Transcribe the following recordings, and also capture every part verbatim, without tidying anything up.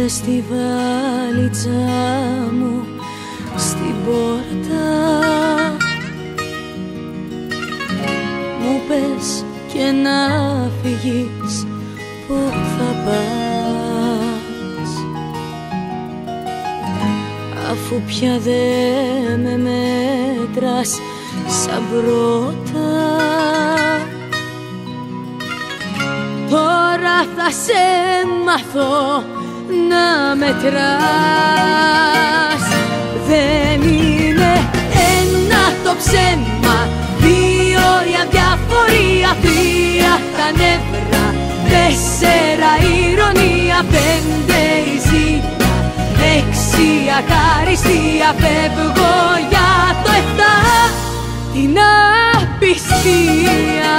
μες στη βαλίτσα μου στην πόρτα. Μου πες και να φύγεις, πού θα πας, αφού πια δε με μέτρας σαν πρώτα. Τώρα θα σε μάθω να μετράς. Δεν είναι ένα το ψέμα, δύο η αδιαφορία, τρία τα νεύρα, τέσσερα η ηρωνία, πέντε η ζήλια, έξι η αχαριστία. Φεύγω για το εφτά, την απιστία.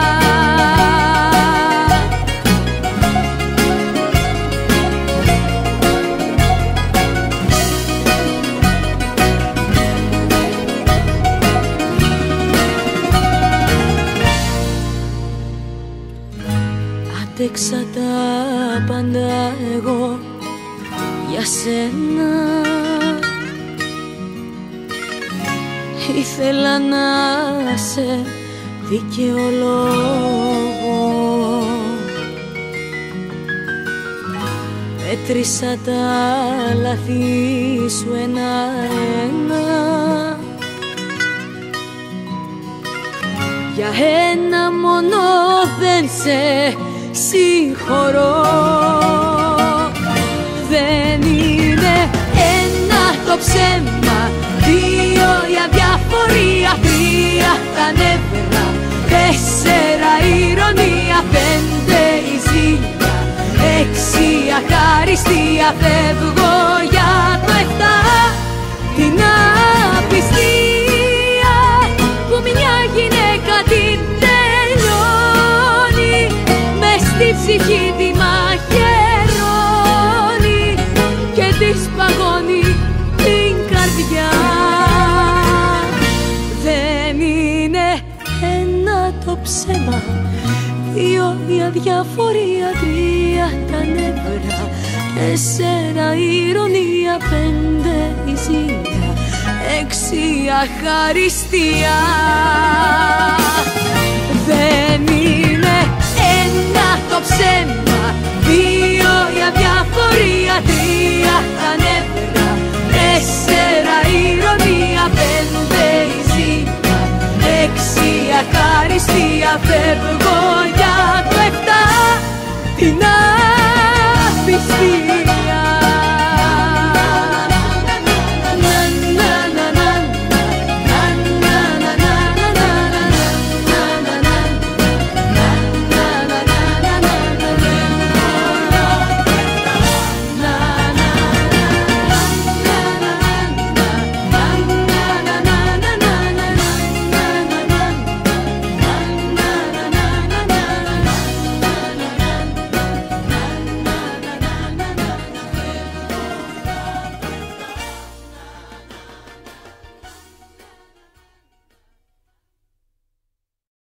Άντεξα τα πάντα εγώ για σένα. Ήθελα να σε δικαιολόγω. Μέτρησα τα λάθη σου ένα-ένα. Για ένα μόνο δεν σε συγχωρώ. Δεν είναι ένα το ψέμα, δύο η αδιαφορία, τρία τα νεύρα, τέσσερα η ηρωνία, πέντε η ζήλια, έξι η αχαριστία. Φεύγω για το εφτά, την απιστία που μια γυναίκα την τελειώνει, μες στη ψυχή τη μαχαιρώνει και τη παγώνει την καρδιά. Δεν είναι ένα το ψέμα, δύο η αδιαφορία, τρία τα νεύρα, τέσσερα η ηρωνία, πέντε η ζήλια, έξι η αχαριστία. Δεν είναι ένα το ψέμα, δύο η αδιαφορία, τρία τα νεύρα, τέσσερα η ηρωνία,